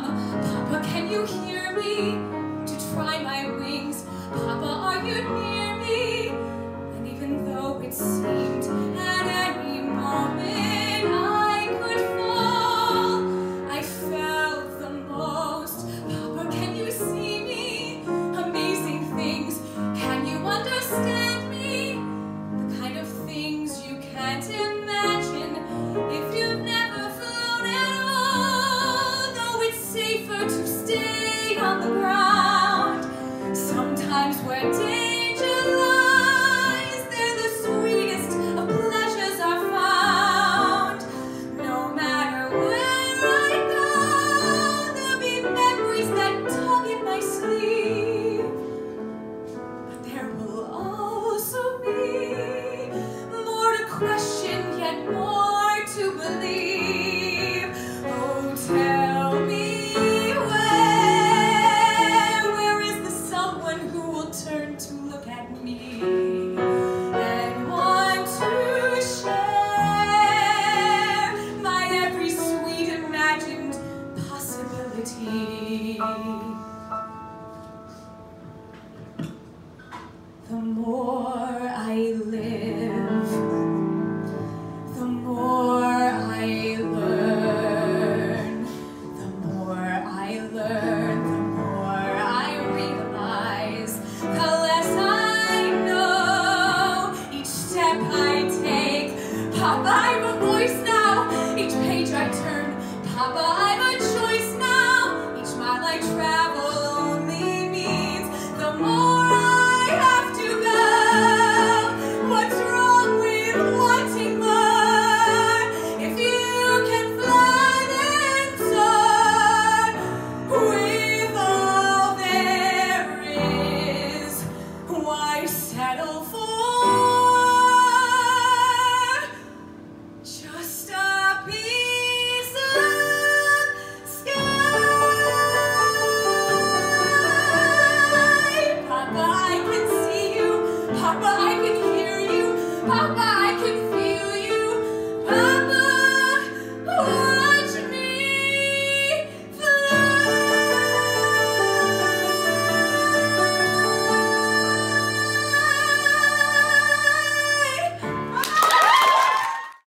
Papa, can you hear me? To try my wings, Papa, are you near me? And even though it seemed at any moment I could fall, I felt the most. Papa, can you see me? Amazing things, can you understand me? The kind of things you can't imagine if you've never flown at all. Though it's safer to stay on the ground, sometimes where danger lies, there the sweetest of pleasures are found. No matter where I go, there'll be memories that tug at my sleeve. But there will also be more to question, yet more to believe. Oh, tell me where is the someone who will turn to look at me and want to share my every sweet imagined possibility? The more I live, the more I learn. The more I learn, the more I realize. The less I know, each step I take. Papa, I've a voice now. Each page I turn. Papa, I've a choice now. Each mile I travel only means the more I have to go. What's wrong with wanting more? If you can fly, then soar. With all there is, why settle for just a piece of sky? Papa, I can see you. Papa, I can hear you. Papa,